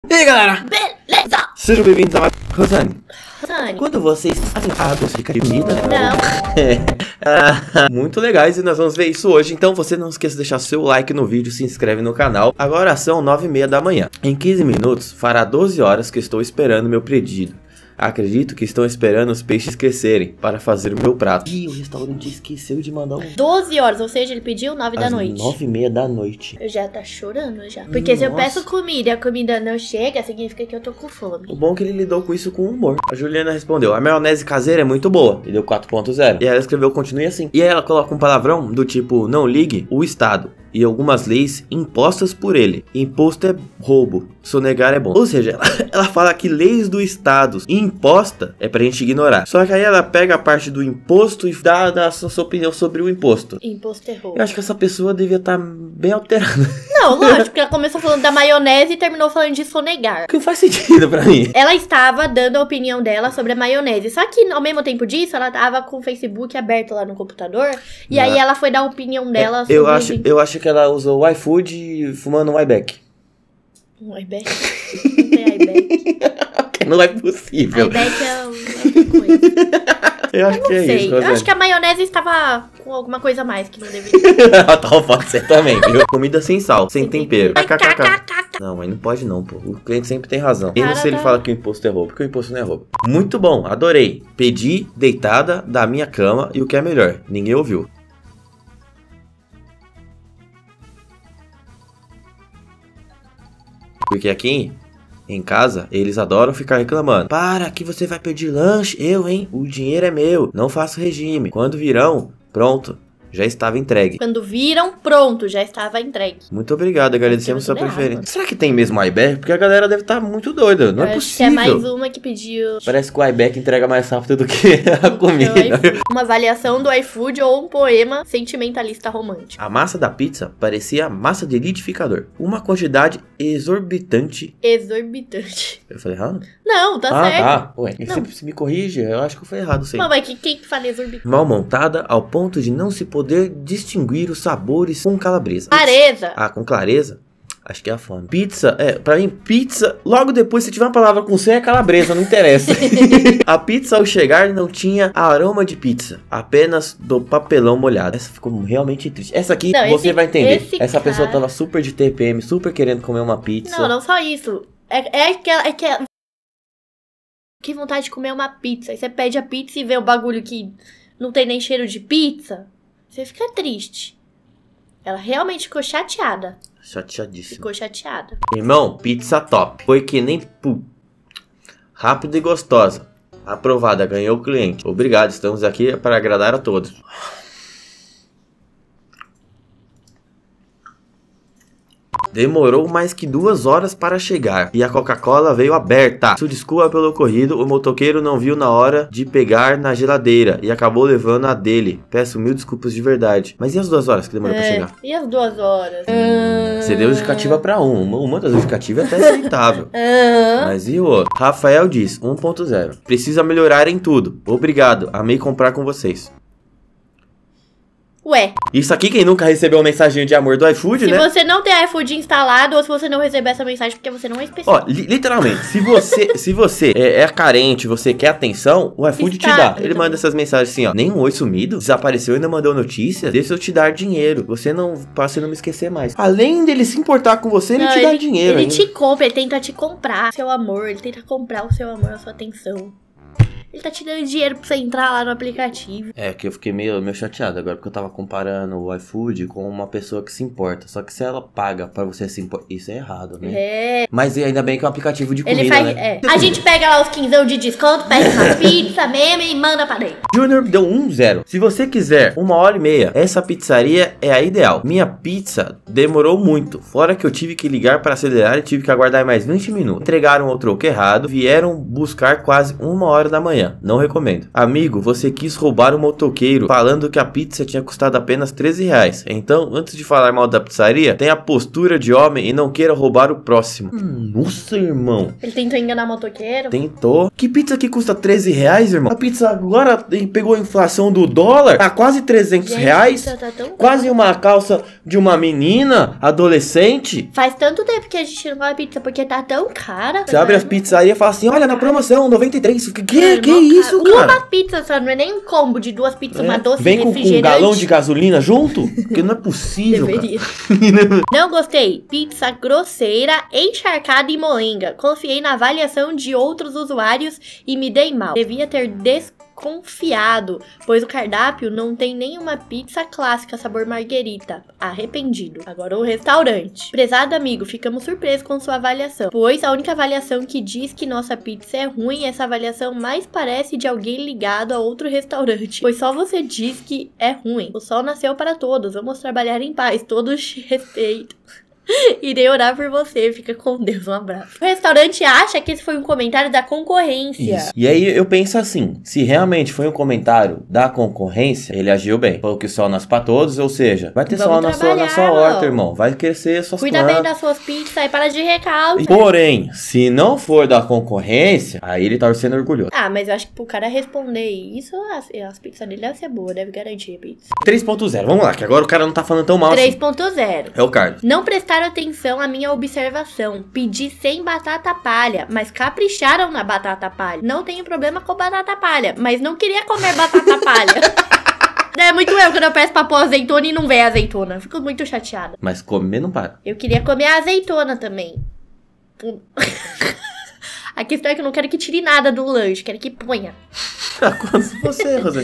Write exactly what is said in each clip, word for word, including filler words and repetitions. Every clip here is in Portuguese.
E aí, galera? Beleza! Sejam bem-vindos a mais... Rosane, Rosane. quando vocês fazem a doce de comida... Não. ah, muito legais e nós vamos ver isso hoje. Então você não esqueça de deixar seu like no vídeo, se inscreve no canal. Agora são nove e meia da manhã. Em quinze minutos fará doze horas que estou esperando meu pedido. Acredito que estão esperando os peixes crescerem para fazer o meu prato. Ih, o restaurante esqueceu de mandar um... doze horas, ou seja, ele pediu nove da Às noite. nove e meia da noite. Eu já tá chorando já. Porque se eu Nossa. peço comida e a comida não chega, significa que eu tô com fome. O bom é que ele lidou com isso com humor. A Juliana respondeu: a maionese caseira é muito boa. E deu quatro ponto zero. E ela escreveu: continue assim. E aí ela coloca um palavrão do tipo: não ligue o Estado e algumas leis impostas por ele. Imposto é roubo, sonegar é bom. Ou seja, ela, ela fala que leis do Estado imposta é pra gente ignorar. Só que aí ela pega a parte do imposto e dá, dá a sua, sua opinião sobre o imposto. Imposto é roubo. Eu acho que essa pessoa devia estar bem alterada. Não, lógico, que ela começou falando da maionese e terminou falando de sonegar. Que não faz sentido pra mim. Ela estava dando a opinião dela sobre a maionese. Só que, ao mesmo tempo disso, ela tava com o Facebook aberto lá no computador. E Não. aí ela foi dar a opinião dela sobre... Eu acho, eu acho que ela usou o iFood fumando um iBack. Um iBack? Não tem iBack. Não é possível. iBack é outra coisa. Eu acho Eu não que é sei. isso, Eu Rosane. acho que a maionese estava com alguma coisa a mais que não deveria. Tal pode ser também, viu? Comida sem sal, sem, Sem tempero. Ai, Kkk. kkk. Não, mas não pode não, pô. O cliente sempre tem razão. Mesmo Cara, se ele tá. fala que o imposto é roubo, porque o imposto não é roubo. Muito bom, adorei. Pedi deitada da minha cama e o que é melhor, ninguém ouviu. Porque aqui em casa, eles adoram ficar reclamando. Para, que você vai pedir lanche? Eu, hein? O dinheiro é meu. Não faço regime. Quando virão, pronto. Já estava entregue. Quando viram, pronto, já estava entregue. Muito obrigado, agradecemos sua tudo errado, preferência. mano. Será que tem mesmo iBack? Porque a galera deve estar muito doida. Não Eu é acho que é possível. mais uma que pediu. Parece que o iBack entrega mais rápido do que a comida. do iFood. Uma avaliação do iFood ou um poema sentimentalista romântico. A massa da pizza parecia massa de liquidificador. Uma quantidade exorbitante. Exorbitante. Eu falei errado? Não, tá ah, certo. tá. Ué, Não. você, você me corrige? Eu acho que eu falei errado, sim. Mas vai, que, quem que fala exorbitante? Mal montada ao ponto de não se poder distinguir os sabores com calabresa. Clareza. Ah, com clareza? Acho que é a fome. Pizza, é, pra mim, pizza, logo depois, se tiver uma palavra com C, é calabresa, não interessa. A pizza, ao chegar, não tinha aroma de pizza, apenas do papelão molhado. Essa ficou realmente triste. Essa aqui, Não, você esse- vai entender. esse Essa cara- pessoa tava super de T P M, super querendo comer uma pizza. Não, não só isso. É, é aquela. É que, que vontade de comer uma pizza. Aí você pede a pizza e vê o bagulho que não tem nem cheiro de pizza. Você fica triste. Ela realmente ficou chateada. Chateadíssimo. Ficou chateada. Irmão, pizza top. Foi que nem pu... rápida e gostosa. Aprovada, ganhou o cliente. Obrigado, estamos aqui para agradar a todos. Demorou mais que duas horas para chegar e a Coca-Cola veio aberta. Sua desculpa pelo ocorrido, o motoqueiro não viu na hora de pegar na geladeira e acabou levando a dele. Peço mil desculpas de verdade. Mas e as duas horas que demorou para chegar? E as duas horas? Você deu justificativa para um. Uma, uma das justificativas é até aceitável. Aham. Mas e o outro? Rafael diz, um ponto zero. Precisa melhorar em tudo. Obrigado, amei comprar com vocês. Ué, Isso aqui, quem nunca recebeu uma mensagem de amor do iFood, se né? você não tem iFood instalado ou se você não receber essa mensagem porque você não é especial. Ó, li- literalmente, se você, se você é, é carente, você quer atenção, o iFood te Está- dá. Ele então. manda essas mensagens assim, ó. Nem um oi sumido, desapareceu e ainda mandou notícias. Deixa eu te dar dinheiro. Você não, pra você não me esquecer mais. Além dele se importar com você, ele Não, te dá dinheiro. Ele ainda. te compra, ele tenta te comprar seu amor, ele tenta comprar o seu amor, a sua atenção. Ele tá te dando dinheiro pra você entrar lá no aplicativo. É, que eu fiquei meio, meio chateado agora, porque eu tava comparando o iFood com uma pessoa que se importa. Só que se ela paga pra você se importar, isso é errado, né? É. Mas ainda bem que é um aplicativo de comida, Ele faz. né? É. A gente pega lá os quinzão de desconto, pega uma pizza mesmo e manda pra dentro. Júnior deu um zero. Se você quiser uma hora e meia, essa pizzaria é a ideal. Minha pizza demorou muito. Fora que eu tive que ligar para acelerar e tive que aguardar mais vinte minutos. Entregaram o troco errado, vieram buscar quase uma hora da manhã. manhã. Não recomendo. Amigo, você quis roubar o motoqueiro falando que a pizza tinha custado apenas treze reais. Então, antes de falar mal da pizzaria, tenha a postura de homem e não queira roubar o próximo. Hum, nossa, irmão. Ele tentou enganar o motoqueiro? Tentou. Que pizza que custa treze reais, irmão? A pizza agora pegou a inflação do dólar. Tá quase trezentos Gente, reais. a pizza tá tão Quase uma calça de uma menina adolescente. Faz tanto tempo que a gente não come pizza porque tá tão cara. Você abre as pizzarias e fala assim, olha, na promoção, noventa e três. Que, que, Mano, que mó isso, caro. cara? Uma pizza só, não é nem um combo de duas pizzas, É. uma doce Vem e com, com um refrigerante. galão de gasolina junto? Porque não é possível, Deveria. cara. Não gostei. Pizza grosseira, encharcada em molenga. Confiei na avaliação de outros usuários e me dei mal. Devia ter desconfiado, pois o cardápio não tem nenhuma pizza clássica sabor marguerita. Arrependido. Agora o restaurante. Prezado amigo, ficamos surpresos com sua avaliação, pois a única avaliação que diz que nossa pizza é ruim, essa avaliação mais parece de alguém ligado a outro restaurante, pois só você diz que é ruim. O sol nasceu para todos, vamos trabalhar em paz, todos te respeitam. Irei orar por você, fica com Deus, um abraço. O restaurante acha que esse foi um comentário da concorrência. Isso. E aí eu penso assim, se realmente foi um comentário da concorrência, ele agiu bem. Falou que o sol nasce pra todos, ou seja, vai ter Vamos sol na sua, na sua trabalhar, horta, irmão. Vai crescer as suas Cuida plantas. bem das suas pizzas e para de recalque. Porém, se não for da concorrência, aí ele tá sendo orgulhoso. Ah, mas eu acho que pro cara responder isso, as, as pizzas dele devem ser boas, deve garantir a pizza. três ponto zero, vamos lá, que agora o cara não tá falando tão mal três assim. ponto zero. É o Carlos. Não prestaram atenção à minha observação. Pedi sem batata palha, mas capricharam na batata palha. Não tenho problema com batata palha, mas não queria comer batata palha. É muito eu quando eu peço pra pôr azeitona e não vem azeitona. Fico muito chateada. Mas comer não para. Eu queria comer a azeitona também. A questão é que eu não quero que tire nada do lanche, quero que ponha. Quanto você, Rosane?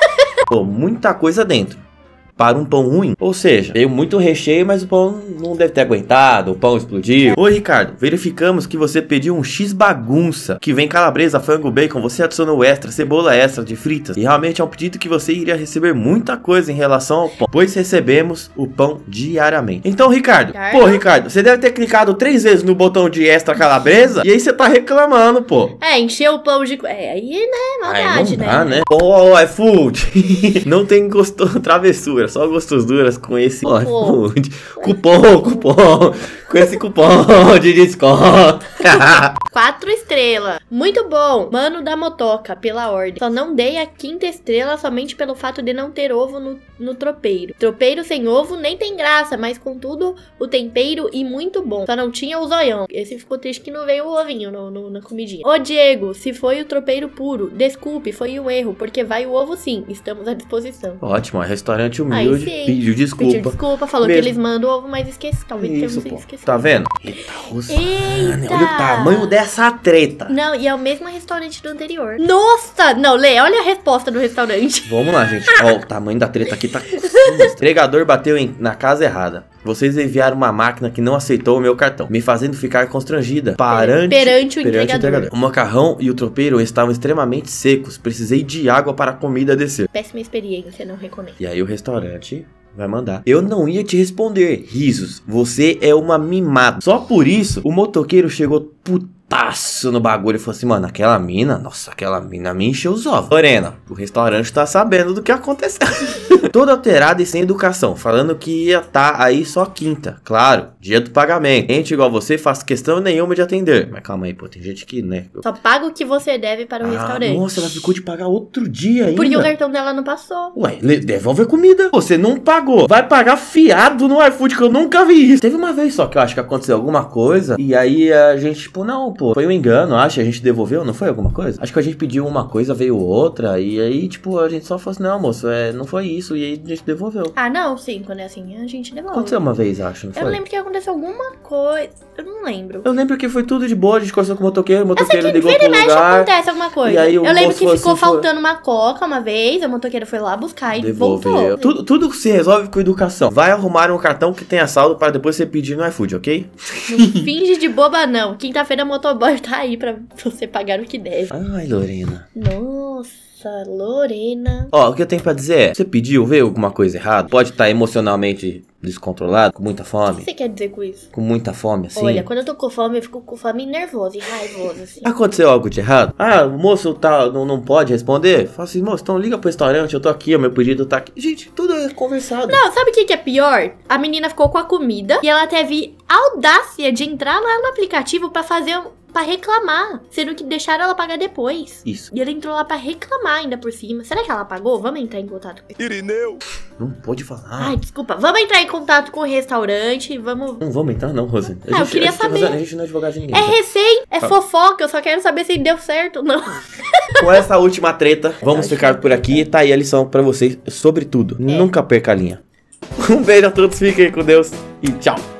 Pô, muita coisa dentro. Para um pão ruim, ou seja, veio muito recheio, mas o pão não deve ter aguentado, o pão explodiu. Oi, Ricardo, verificamos que você pediu um X bagunça, que vem calabresa, frango, bacon, você adicionou extra, cebola extra de fritas, e realmente é um pedido que você iria receber muita coisa em relação ao pão, pois recebemos o pão diariamente. Então, Ricardo, Ricardo? pô, Ricardo, você deve ter clicado três vezes no botão de extra calabresa, e aí você tá reclamando, pô. É, encheu o pão de... É, aí, né, maldade, Aí não dá, né? né? Ó, iFood, não tem gosto... travessura, só gostosuras com esse Cupom. iFood. Cupom, cupom, com esse cupom de desconto. Quatro estrelas. Muito bom. Mano da motoca, pela ordem. Só não dei a quinta estrela somente pelo fato de não ter ovo no, no tropeiro. Tropeiro sem ovo nem tem graça, mas contudo, o tempero e muito bom. Só não tinha o zoião. Esse ficou triste que não veio o ovinho no, no, na comidinha. Ô Diego, se foi o tropeiro puro, desculpe, foi um erro, porque vai o ovo sim. Estamos à disposição. Ótimo, é restaurante Aí humilde, sim. pediu desculpa. Pediu desculpa, falou Mesmo. que eles mandam o ovo, mas esqueci. Talvez Isso, tenhamos pô. esquecido. Tá vendo? Eita, Rosane, Eita! olha o tamanho dessa treta. Não, e é o mesmo restaurante do anterior. Nossa! Não, Lê, olha a resposta do restaurante. Vamos lá, gente. Ó, o tamanho da treta aqui tá... O entregador bateu em- na casa errada. Vocês enviaram uma máquina que não aceitou o meu cartão, me fazendo ficar constrangida perante, Perante o entregador. O macarrão e o tropeiro estavam extremamente secos. Precisei de água para a comida descer. Péssima experiência, não recomendo. E aí o restaurante vai mandar. Eu não ia te responder. Risos. Você é uma mimada. Só por isso, o motoqueiro chegou putaço no bagulho e falou assim, mano, aquela mina, nossa, aquela mina me encheu os ovos. Lorena, o restaurante tá sabendo do que aconteceu. Toda alterada e sem educação, falando que ia tá aí só quinta. Claro, dia do pagamento. Gente igual você faz questão nenhuma de atender. Mas calma aí, pô, tem gente que, né? eu- Só paga o que você deve para o Ah, restaurante. nossa, ela ficou de pagar outro dia ainda. Porque o cartão dela não passou. Ué, le- devolve a comida. Você não pagou. Vai pagar fiado no iFood, que eu nunca vi isso. Teve uma vez só que eu acho que aconteceu alguma coisa. E aí a gente, tipo, não, pô, foi um engano, acho. A gente devolveu, não foi alguma coisa? Acho que a gente pediu uma coisa, veio outra. E aí, tipo, a gente só falou assim, não, moço, é, não foi isso. E aí a gente devolveu. Ah, não, sim, quando é assim, a gente devolve. Aconteceu uma vez, acho, não Eu foi? lembro que aconteceu alguma coisa. Eu não lembro. Eu lembro que foi tudo de boa, a gente conversou com o motoqueiro, o Eu sei motoqueiro que ligou vira e pro mexe lugar. acontece alguma coisa. E aí o eu lembro moço que falou ficou assim, foi- faltando uma coca uma vez, o motoqueiro foi lá buscar e Devolveu. voltou. Tudo, tudo se resolve com educação. Vai arrumar um cartão que tenha saldo para depois você pedir no iFood, ok? Não finge de boba, não. Quinta-feira o motoboy tá aí pra você pagar o que deve. Ai, Lorena. Nossa. Nossa, Lorena. Ó, o que eu tenho pra dizer é, você pediu, veio alguma coisa errada? Pode estar emocionalmente descontrolado, com muita O fome? que você quer dizer com isso? Com muita fome, assim? Olha, quando eu tô com fome, eu fico com fome nervosa e raivosa, assim. Aconteceu algo de errado? Ah, o moço tá, não, não pode responder? Fala assim, moço, então liga pro restaurante, eu tô aqui, o meu pedido tá aqui. Gente, tudo é conversado. Não, sabe o que, que é pior? A menina ficou com a comida e ela teve audácia de entrar lá no aplicativo pra fazer um... pra reclamar, sendo que deixaram ela pagar depois. Isso. E ela entrou lá pra reclamar ainda por cima. Será que ela pagou? Vamos entrar em contato com ele. Irineu. Não pode falar. Ai, desculpa. Vamos entrar em contato com o restaurante. Vamos... Não vamos entrar não, Rosane. Ah, eu queria a gente, saber. A gente não é advogado de ninguém. É tá? recém, é Tá. fofoca. Eu só quero saber se deu certo ou não. Com essa última treta, vamos Acho ficar que- por aqui. Tá aí a lição pra vocês sobre tudo. Nunca perca a linha. Um beijo a todos, fiquem com Deus e tchau.